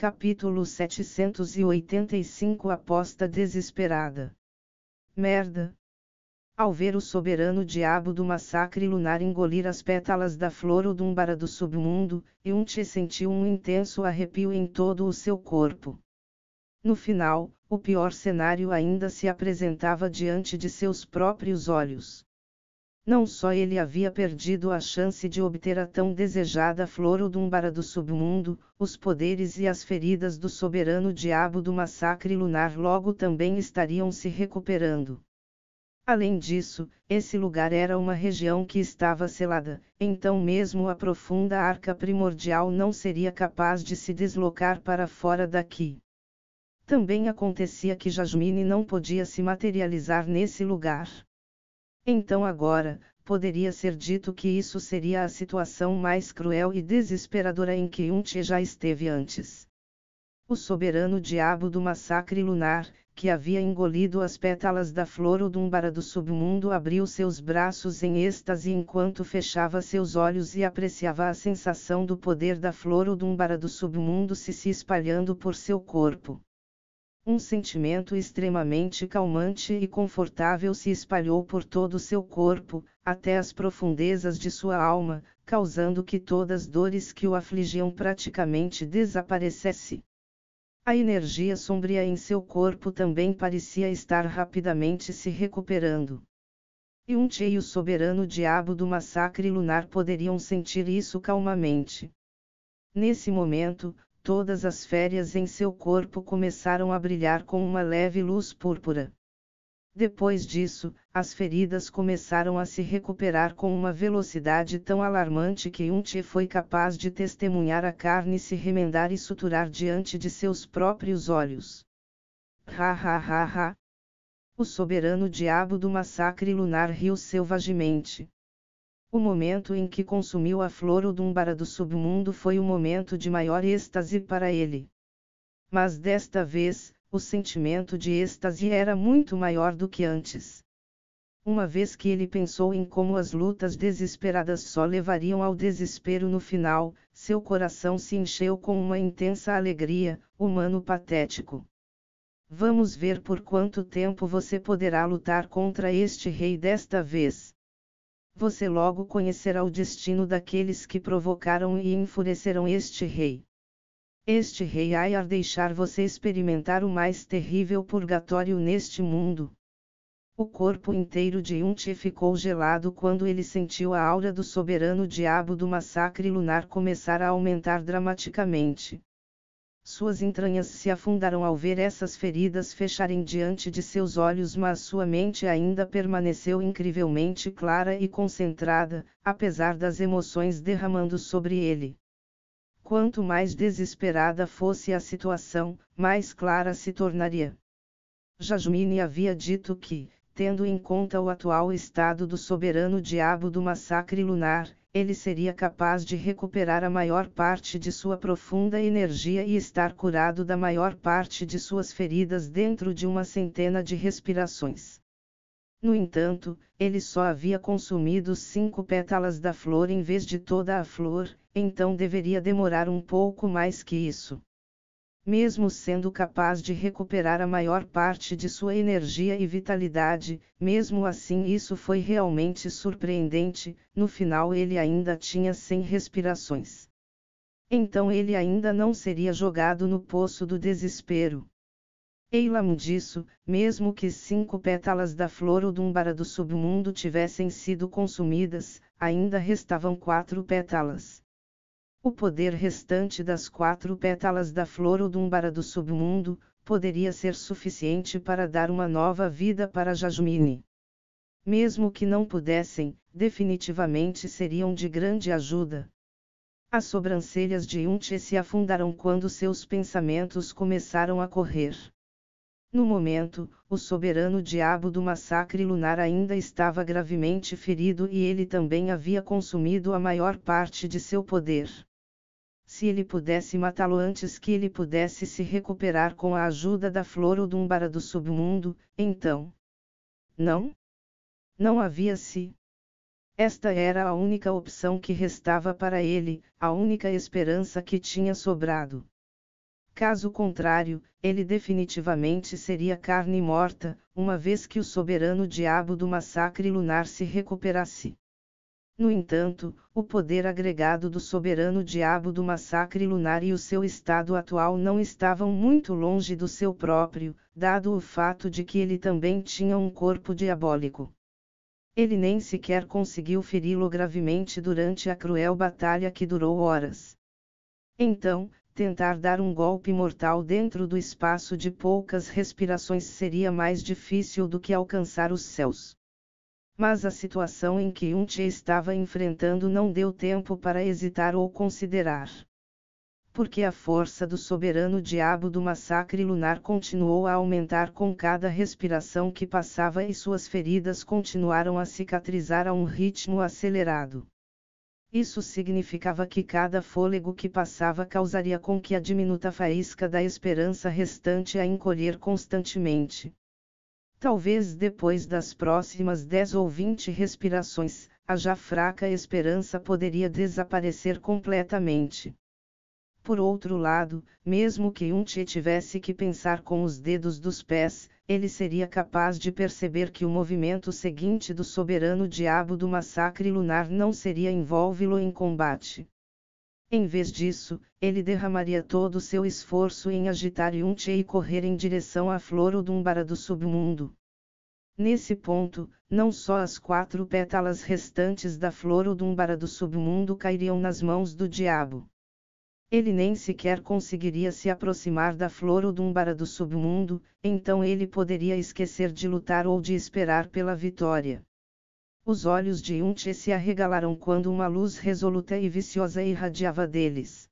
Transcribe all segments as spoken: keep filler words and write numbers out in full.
Capítulo setecentos e oitenta e cinco Aposta desesperada. Merda! Ao ver o soberano diabo do massacre lunar engolir as pétalas da flor odúmbara do submundo, Yuntche sentiu um intenso arrepio em todo o seu corpo. No final, o pior cenário ainda se apresentava diante de seus próprios olhos. Não só ele havia perdido a chance de obter a tão desejada flor odúmbara do submundo, os poderes e as feridas do soberano diabo do massacre lunar logo também estariam se recuperando. Além disso, esse lugar era uma região que estava selada, então mesmo a profunda arca primordial não seria capaz de se deslocar para fora daqui. Também acontecia que Jasmine não podia se materializar nesse lugar. Então agora, poderia ser dito que isso seria a situação mais cruel e desesperadora em que Yuntche já esteve antes. O soberano diabo do massacre lunar, que havia engolido as pétalas da flor odúmbara do submundo, abriu seus braços em êxtase enquanto fechava seus olhos e apreciava a sensação do poder da flor odúmbara do submundo se se espalhando por seu corpo. Um sentimento extremamente calmante e confortável se espalhou por todo o seu corpo, até as profundezas de sua alma, causando que todas as dores que o afligiam praticamente desaparecessem. A energia sombria em seu corpo também parecia estar rapidamente se recuperando. Yuntche e o soberano diabo do massacre lunar poderiam sentir isso calmamente. Nesse momento, todas as férias em seu corpo começaram a brilhar com uma leve luz púrpura. Depois disso, as feridas começaram a se recuperar com uma velocidade tão alarmante que Yuntche foi capaz de testemunhar a carne se remendar e suturar diante de seus próprios olhos. Ha ha ha ha! O soberano diabo do massacre lunar riu selvagemente. O momento em que consumiu a flor odúmbara do submundo foi o momento de maior êxtase para ele. Mas desta vez, o sentimento de êxtase era muito maior do que antes. Uma vez que ele pensou em como as lutas desesperadas só levariam ao desespero no final, seu coração se encheu com uma intensa alegria, humano patético. Vamos ver por quanto tempo você poderá lutar contra este rei desta vez. Você logo conhecerá o destino daqueles que provocaram e enfureceram este rei. Este rei há de deixar você experimentar o mais terrível purgatório neste mundo. O corpo inteiro de Yuntche ficou gelado quando ele sentiu a aura do soberano diabo do massacre lunar começar a aumentar dramaticamente. Suas entranhas se afundaram ao ver essas feridas fecharem diante de seus olhos, mas sua mente ainda permaneceu incrivelmente clara e concentrada, apesar das emoções derramando sobre ele. Quanto mais desesperada fosse a situação, mais clara se tornaria. Jasmine havia dito que, tendo em conta o atual estado do soberano diabo do massacre lunar, ele seria capaz de recuperar a maior parte de sua profunda energia e estar curado da maior parte de suas feridas dentro de uma centena de respirações. No entanto, ele só havia consumido cinco pétalas da flor em vez de toda a flor, então deveria demorar um pouco mais que isso. Mesmo sendo capaz de recuperar a maior parte de sua energia e vitalidade, mesmo assim isso foi realmente surpreendente, no final ele ainda tinha cem respirações. Então ele ainda não seria jogado no poço do desespero. Eilam disso, mesmo que cinco pétalas da flor odúmbara do submundo tivessem sido consumidas, ainda restavam quatro pétalas. O poder restante das quatro pétalas da flor odúmbara do submundo, poderia ser suficiente para dar uma nova vida para Jasmine. Mesmo que não pudessem, definitivamente seriam de grande ajuda. As sobrancelhas de Yuntche se afundaram quando seus pensamentos começaram a correr. No momento, o soberano diabo do massacre lunar ainda estava gravemente ferido e ele também havia consumido a maior parte de seu poder. Se ele pudesse matá-lo antes que ele pudesse se recuperar com a ajuda da flor odúmbara do submundo, então... Não? Não havia se. Esta era a única opção que restava para ele, a única esperança que tinha sobrado. Caso contrário, ele definitivamente seria carne morta, uma vez que o soberano diabo do massacre lunar se recuperasse. No entanto, o poder agregado do soberano diabo do massacre lunar e o seu estado atual não estavam muito longe do seu próprio, dado o fato de que ele também tinha um corpo diabólico. Ele nem sequer conseguiu feri-lo gravemente durante a cruel batalha que durou horas. Então, tentar dar um golpe mortal dentro do espaço de poucas respirações seria mais difícil do que alcançar os céus. Mas a situação em que Yun-Che estava enfrentando não deu tempo para hesitar ou considerar. Porque a força do soberano diabo do massacre lunar continuou a aumentar com cada respiração que passava e suas feridas continuaram a cicatrizar a um ritmo acelerado. Isso significava que cada fôlego que passava causaria com que a diminuta faísca da esperança restante a encolher constantemente. Talvez depois das próximas dez ou vinte respirações, a já fraca esperança poderia desaparecer completamente. Por outro lado, mesmo que Yun-Che tivesse que pensar com os dedos dos pés, ele seria capaz de perceber que o movimento seguinte do soberano diabo do massacre lunar não seria envolvê-lo em combate. Em vez disso, ele derramaria todo o seu esforço em agitar Yun-Che e correr em direção à flor Odumbara do submundo. Nesse ponto, não só as quatro pétalas restantes da flor Odumbara do submundo cairiam nas mãos do diabo. Ele nem sequer conseguiria se aproximar da flor Odumbara do submundo, então ele poderia esquecer de lutar ou de esperar pela vitória. Os olhos de Yun-Che se arregalaram quando uma luz resoluta e viciosa irradiava deles.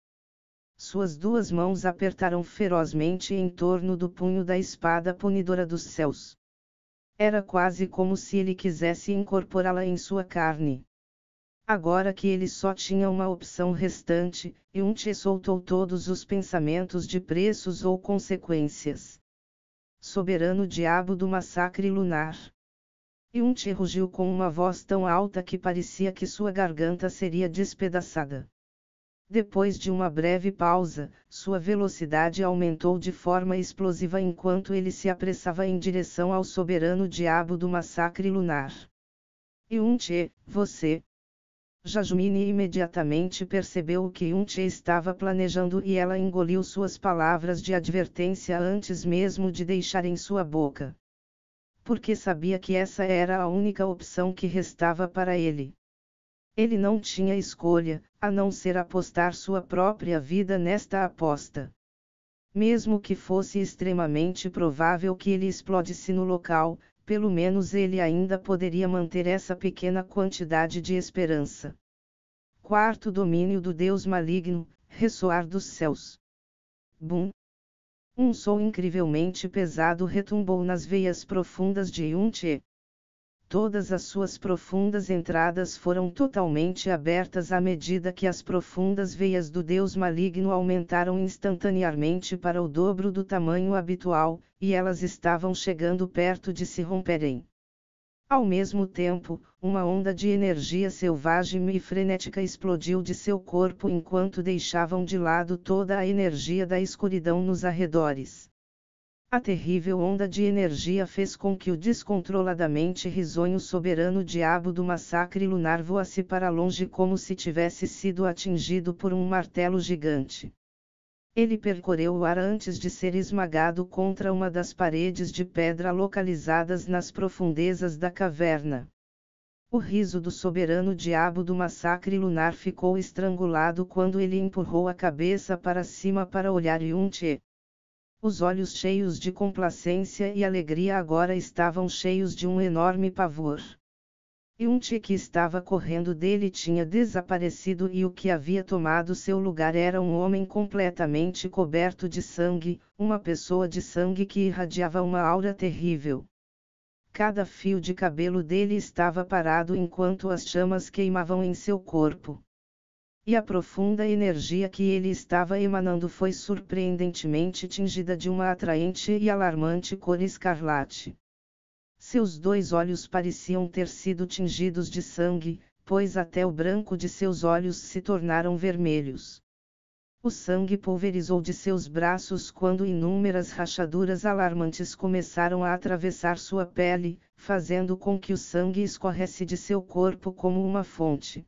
Suas duas mãos apertaram ferozmente em torno do punho da espada punidora dos céus. Era quase como se ele quisesse incorporá-la em sua carne. Agora que ele só tinha uma opção restante, Yun-Che soltou todos os pensamentos de preços ou consequências. Soberano diabo do massacre lunar. Yun-Che rugiu com uma voz tão alta que parecia que sua garganta seria despedaçada. Depois de uma breve pausa, sua velocidade aumentou de forma explosiva enquanto ele se apressava em direção ao soberano diabo do massacre lunar. Yun-Che, você... Jasmine imediatamente percebeu o que Yun-Che estava planejando e ela engoliu suas palavras de advertência antes mesmo de deixarem sua boca. Porque sabia que essa era a única opção que restava para ele. Ele não tinha escolha, a não ser apostar sua própria vida nesta aposta. Mesmo que fosse extremamente provável que ele explodisse no local, pelo menos ele ainda poderia manter essa pequena quantidade de esperança. Quarto domínio do Deus maligno, ressoar dos céus. Bum! Um som incrivelmente pesado retumbou nas veias profundas de Yun-Che. Todas as suas profundas entradas foram totalmente abertas à medida que as profundas veias do Deus maligno aumentaram instantaneamente para o dobro do tamanho habitual, e elas estavam chegando perto de se romperem. Ao mesmo tempo, uma onda de energia selvagem e frenética explodiu de seu corpo enquanto deixavam de lado toda a energia da escuridão nos arredores. A terrível onda de energia fez com que o descontroladamente risonho soberano diabo do massacre lunar voasse para longe como se tivesse sido atingido por um martelo gigante. Ele percorreu o ar antes de ser esmagado contra uma das paredes de pedra localizadas nas profundezas da caverna. O riso do soberano diabo do massacre lunar ficou estrangulado quando ele empurrou a cabeça para cima para olhar Yun-Che. Os olhos cheios de complacência e alegria agora estavam cheios de um enorme pavor. Yun-Che que estava correndo dele tinha desaparecido e o que havia tomado seu lugar era um homem completamente coberto de sangue, uma pessoa de sangue que irradiava uma aura terrível. Cada fio de cabelo dele estava parado enquanto as chamas queimavam em seu corpo. E a profunda energia que ele estava emanando foi surpreendentemente tingida de uma atraente e alarmante cor escarlate. Seus dois olhos pareciam ter sido tingidos de sangue, pois até o branco de seus olhos se tornaram vermelhos. O sangue pulverizou de seus braços quando inúmeras rachaduras alarmantes começaram a atravessar sua pele, fazendo com que o sangue escorresse de seu corpo como uma fonte.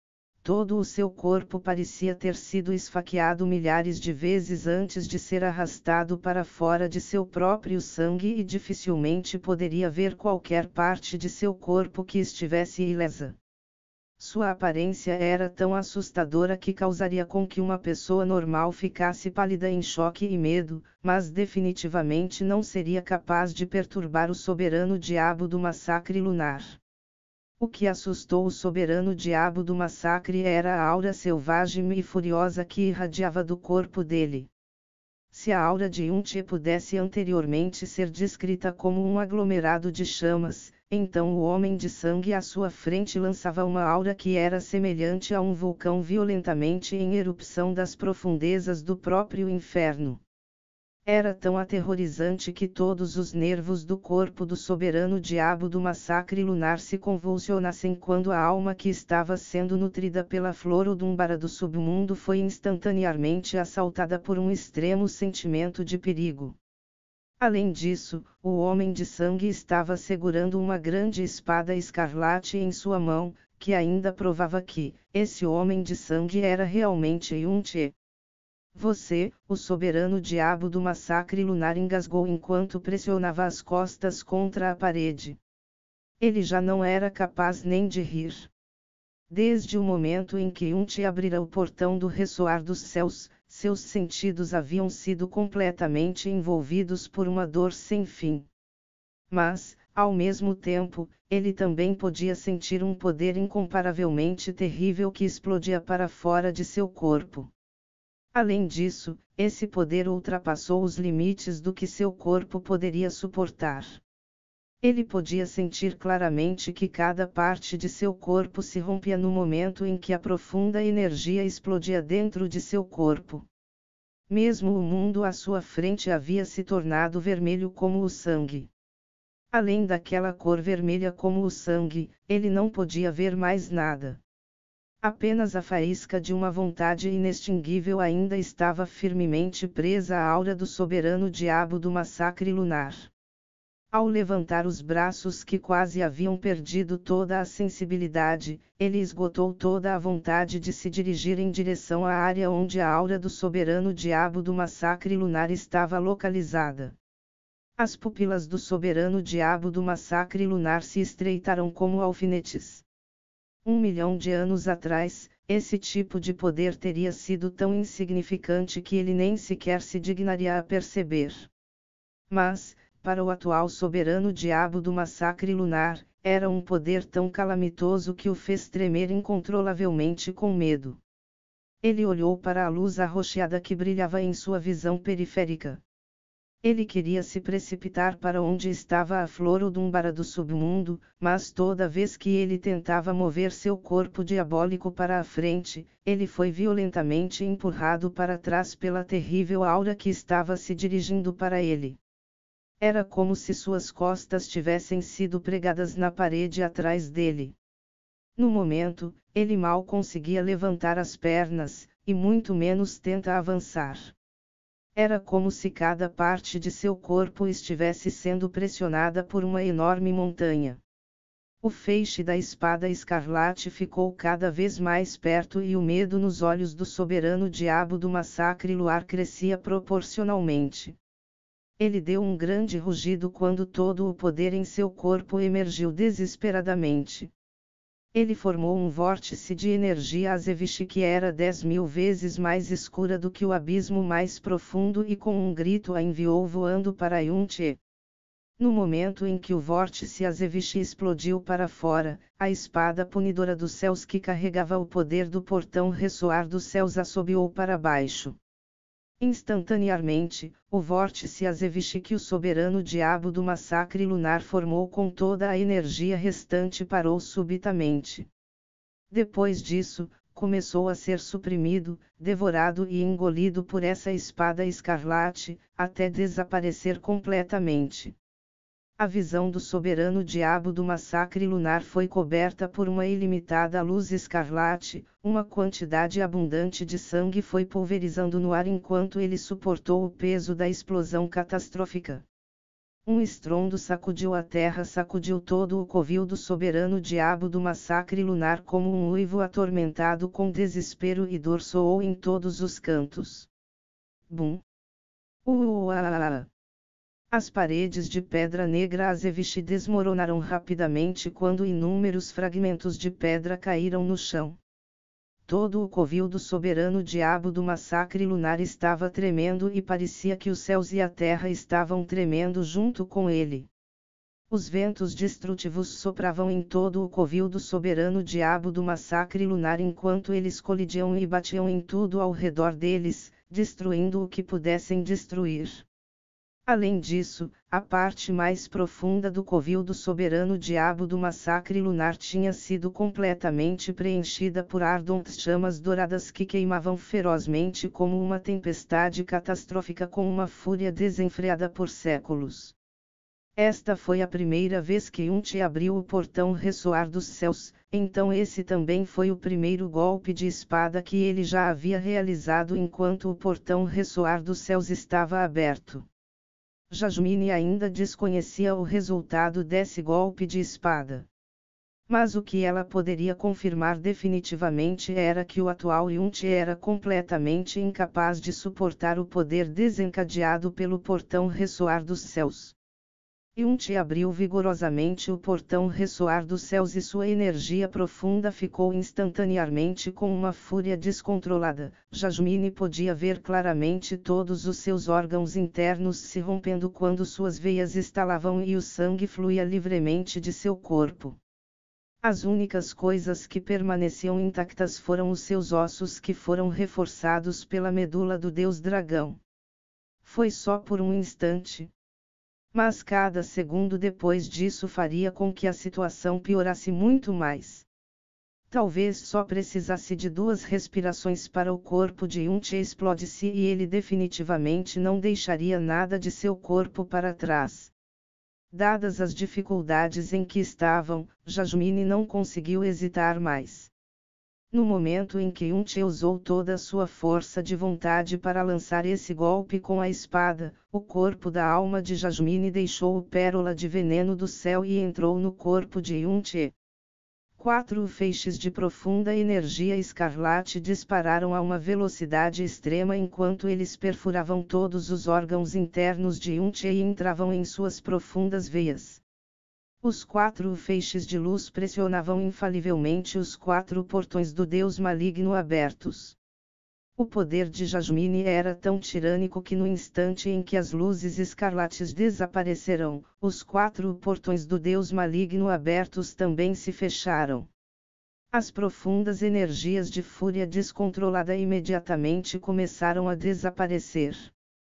Todo o seu corpo parecia ter sido esfaqueado milhares de vezes antes de ser arrastado para fora de seu próprio sangue e dificilmente poderia ver qualquer parte de seu corpo que estivesse ilesa. Sua aparência era tão assustadora que causaria com que uma pessoa normal ficasse pálida em choque e medo, mas definitivamente não seria capaz de perturbar o soberano diabo do massacre lunar. O que assustou o soberano diabo do massacre era a aura selvagem e furiosa que irradiava do corpo dele. Se a aura de Yun-Che pudesse anteriormente ser descrita como um aglomerado de chamas, então o homem de sangue à sua frente lançava uma aura que era semelhante a um vulcão violentamente em erupção das profundezas do próprio inferno. Era tão aterrorizante que todos os nervos do corpo do soberano diabo do massacre lunar se convulsionassem quando a alma que estava sendo nutrida pela flor Odumbara do submundo foi instantaneamente assaltada por um extremo sentimento de perigo. Além disso, o homem de sangue estava segurando uma grande espada escarlate em sua mão, que ainda provava que, esse homem de sangue era realmente Yun-Che. Você, o soberano diabo do massacre lunar, engasgou enquanto pressionava as costas contra a parede. Ele já não era capaz nem de rir. Desde o momento em que Yun-Che abrira o portão do ressoar dos céus, seus sentidos haviam sido completamente envolvidos por uma dor sem fim. Mas, ao mesmo tempo, ele também podia sentir um poder incomparavelmente terrível que explodia para fora de seu corpo. Além disso, esse poder ultrapassou os limites do que seu corpo poderia suportar. Ele podia sentir claramente que cada parte de seu corpo se rompia no momento em que a profunda energia explodia dentro de seu corpo. Mesmo o mundo à sua frente havia se tornado vermelho como o sangue. Além daquela cor vermelha como o sangue, ele não podia ver mais nada. Apenas a faísca de uma vontade inextinguível ainda estava firmemente presa à aura do soberano diabo do massacre lunar. Ao levantar os braços que quase haviam perdido toda a sensibilidade, ele esgotou toda a vontade de se dirigir em direção à área onde a aura do soberano diabo do massacre lunar estava localizada. As pupilas do soberano diabo do massacre lunar se estreitaram como alfinetes. Um milhão de anos atrás, esse tipo de poder teria sido tão insignificante que ele nem sequer se dignaria a perceber. Mas, para o atual soberano diabo do massacre lunar, era um poder tão calamitoso que o fez tremer incontrolavelmente com medo. Ele olhou para a luz arroxeada que brilhava em sua visão periférica. Ele queria se precipitar para onde estava a flor Odumbara do submundo, mas toda vez que ele tentava mover seu corpo diabólico para a frente, ele foi violentamente empurrado para trás pela terrível aura que estava se dirigindo para ele. Era como se suas costas tivessem sido pregadas na parede atrás dele. No momento, ele mal conseguia levantar as pernas, e muito menos tenta avançar. Era como se cada parte de seu corpo estivesse sendo pressionada por uma enorme montanha. O feixe da espada escarlate ficou cada vez mais perto e o medo nos olhos do soberano diabo do massacre lunar crescia proporcionalmente. Ele deu um grande rugido quando todo o poder em seu corpo emergiu desesperadamente. Ele formou um vórtice de energia Azeviche que era dez mil vezes mais escura do que o abismo mais profundo e com um grito a enviou voando para Yun-Che. No momento em que o vórtice Azeviche explodiu para fora, a espada punidora dos céus que carregava o poder do portão ressoar dos céus assobiou para baixo. Instantaneamente, o vórtice Azeviche que o soberano diabo do massacre lunar formou com toda a energia restante parou subitamente. Depois disso, começou a ser suprimido, devorado e engolido por essa espada escarlate, até desaparecer completamente. A visão do soberano diabo do massacre lunar foi coberta por uma ilimitada luz escarlate, uma quantidade abundante de sangue foi pulverizando no ar enquanto ele suportou o peso da explosão catastrófica. Um estrondo sacudiu a terra, sacudiu todo o covil do soberano diabo do massacre lunar como um uivo atormentado com desespero e dor soou em todos os cantos. Bum! Uauauau! As paredes de pedra negra azeviche desmoronaram rapidamente quando inúmeros fragmentos de pedra caíram no chão. Todo o covil do soberano diabo do massacre lunar estava tremendo e parecia que os céus e a terra estavam tremendo junto com ele. Os ventos destrutivos sopravam em todo o covil do soberano diabo do massacre lunar enquanto eles colidiam e batiam em tudo ao redor deles, destruindo o que pudessem destruir. Além disso, a parte mais profunda do covil do soberano diabo do massacre lunar tinha sido completamente preenchida por ardentes chamas douradas que queimavam ferozmente como uma tempestade catastrófica com uma fúria desenfreada por séculos. Esta foi a primeira vez que Unti abriu o portão ressoar dos céus, então esse também foi o primeiro golpe de espada que ele já havia realizado enquanto o portão ressoar dos céus estava aberto. Jasmine ainda desconhecia o resultado desse golpe de espada. Mas o que ela poderia confirmar definitivamente era que o atual Yunti era completamente incapaz de suportar o poder desencadeado pelo portão ressoar dos céus. Yunti abriu vigorosamente o portão ressoar dos céus e sua energia profunda ficou instantaneamente com uma fúria descontrolada. Jasmine podia ver claramente todos os seus órgãos internos se rompendo quando suas veias estalavam e o sangue fluía livremente de seu corpo. As únicas coisas que permaneciam intactas foram os seus ossos que foram reforçados pela medula do deus dragão. Foi só por um instante. Mas cada segundo depois disso faria com que a situação piorasse muito mais. Talvez só precisasse de duas respirações para o corpo de Yunti explodisse e ele definitivamente não deixaria nada de seu corpo para trás. Dadas as dificuldades em que estavam, Jasmine não conseguiu hesitar mais. No momento em que Yunti usou toda a sua força de vontade para lançar esse golpe com a espada, o corpo da alma de Jasmine deixou o pérola de veneno do céu e entrou no corpo de Yunti. Quatro feixes de profunda energia escarlate dispararam a uma velocidade extrema enquanto eles perfuravam todos os órgãos internos de Yunti e entravam em suas profundas veias. Os quatro feixes de luz pressionavam infalivelmente os quatro portões do Deus maligno abertos. O poder de Jasmine era tão tirânico que no instante em que as luzes escarlates desapareceram, os quatro portões do Deus maligno abertos também se fecharam. As profundas energias de fúria descontrolada imediatamente começaram a desaparecer.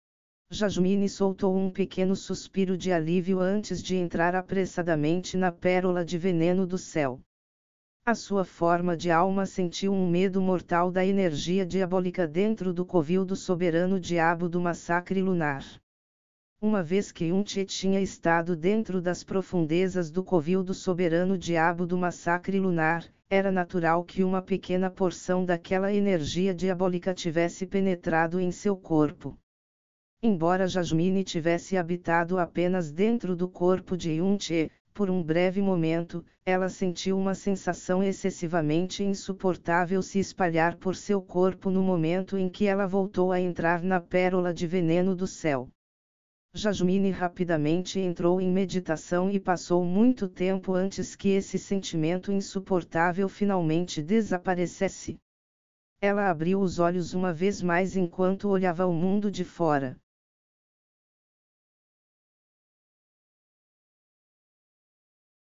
Jasmine soltou um pequeno suspiro de alívio antes de entrar apressadamente na pérola de veneno do céu. A sua forma de alma sentiu um medo mortal da energia diabólica dentro do covil do soberano diabo do massacre lunar. Uma vez que Yunti tinha estado dentro das profundezas do covil do soberano diabo do massacre lunar, era natural que uma pequena porção daquela energia diabólica tivesse penetrado em seu corpo. Embora Jasmine tivesse habitado apenas dentro do corpo de Yunti, por um breve momento, ela sentiu uma sensação excessivamente insuportável se espalhar por seu corpo no momento em que ela voltou a entrar na pérola de veneno do céu. Jasmine rapidamente entrou em meditação e passou muito tempo antes que esse sentimento insuportável finalmente desaparecesse. Ela abriu os olhos uma vez mais enquanto olhava o mundo de fora.